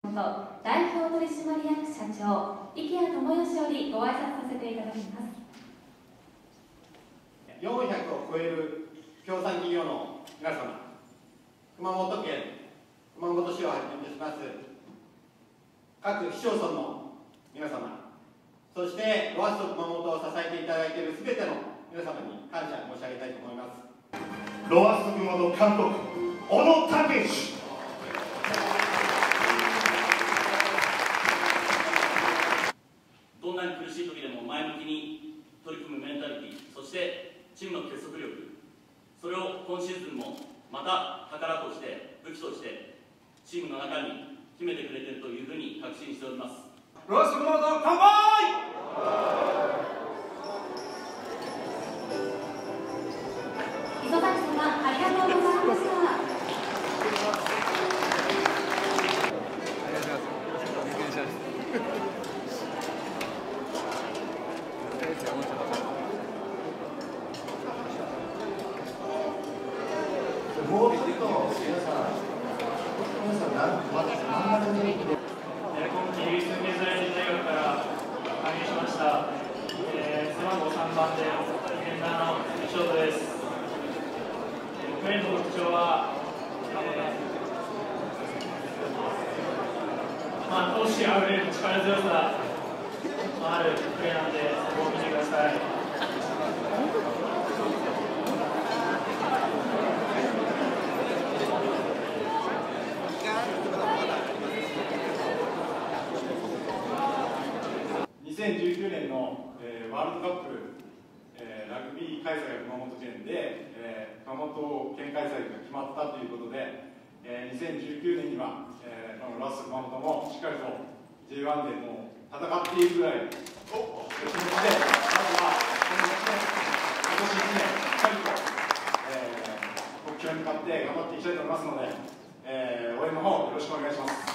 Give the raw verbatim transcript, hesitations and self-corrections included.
代表取締役社長池谷智義よりご挨拶させていただきます。 よんひゃくを超える協賛企業の皆様、熊本県、熊本市をはじめとします各市町村の皆様、そしてロアッソ熊本を支えていただいているすべての皆様に感謝申し上げたいと思います。 ロアッソ熊本監督、小野武史。 どんなに苦しい時でも前向きに取り組むメンタリティ、そしてチームの結束力、それを今シーズンもまた宝として武器としてチームの中に秘めてくれているというふうに確信しております。 ロアッソ熊本乾杯。 磯崎様、ありがとうございました。 もうちょっと皆さん、皆さん、まず真ん中に。 今季、イギリス経済大学から加入しました、えー、背番号さんばんで、ディフェンダーのショートです。プレーの特徴は、まあ、闘志あふれる力強さのあるプレーなので、そこを見てください。 にせんじゅうきゅうねんの、えー、ワールドカップ、えー、ラグビー開催が熊本県で、えー、熊本県開催が決まったということで、えー、にせんじゅうきゅうねんには、えー、このロアッソ熊本もしっかりと ジェイワン でもう戦っていくぐらいの気持ちで、まずはこのいちねん、今年いちねんしっかりと、えー、目標に向かって頑張っていきたいと思いますので、えー、応援の方よろしくお願いします。